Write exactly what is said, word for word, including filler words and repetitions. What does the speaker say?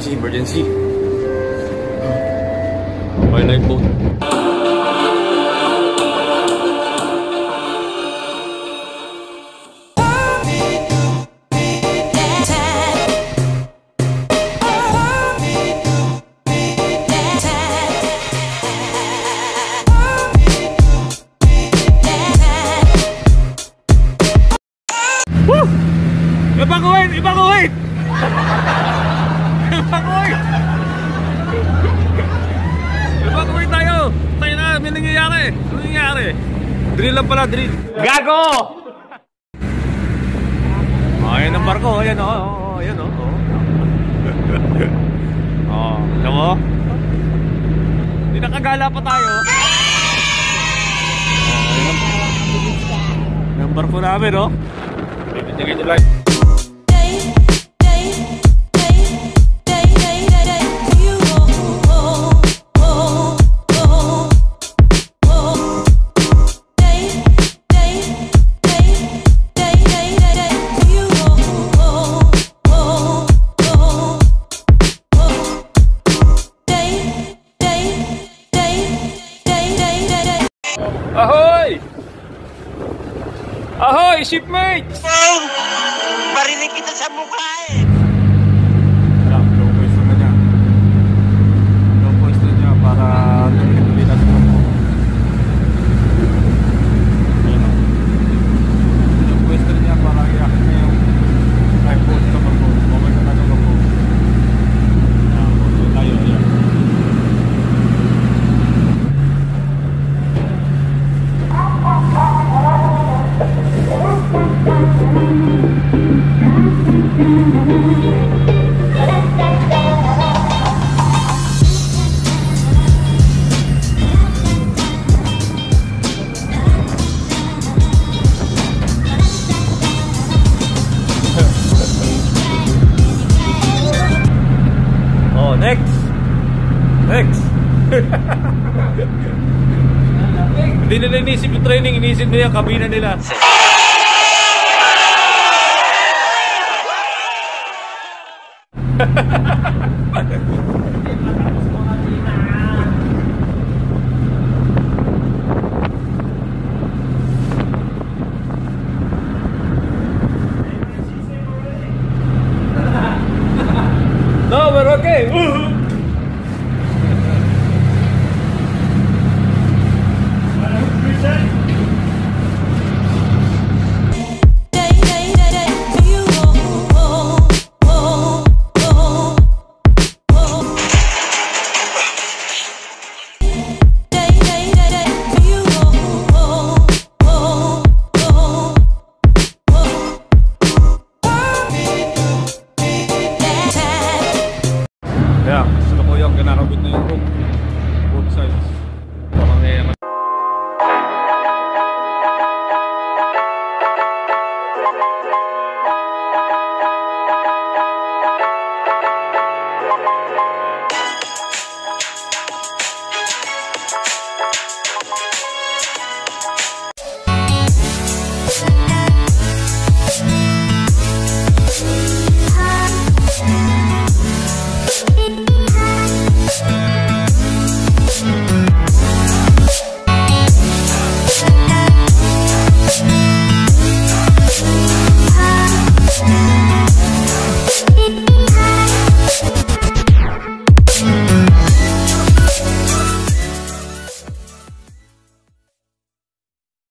emergency, emergency. Okay, lifeboat. Evacuate! Evacuate! Evacuate! Evacuate tayo! Tayo na! May nangyayari! Ano nangyayari? Drill lang pala, drill! Gago! Oh, ayan ang barko. Ayan o. Oh, oh, ayan o. Oh, oh. Oh, alam mo? Hindi nakagala pa tayo. Oh, ayan ang barko namin o. Tingnan nyo lang. Ahoy! Ahoy, shipmates! Barinig kita sa mukha eh! Low voice na niya. Low voice na niya para tuloy-tuloy na sa mukha. Low voice na niya para iyak niya yung lifeboat sa mukha. Okay na tayo mukha. Ayan, tayo, ayan. Oh, next. Next. Hindi nila inisip yung training, inisip nila yung kabina nila.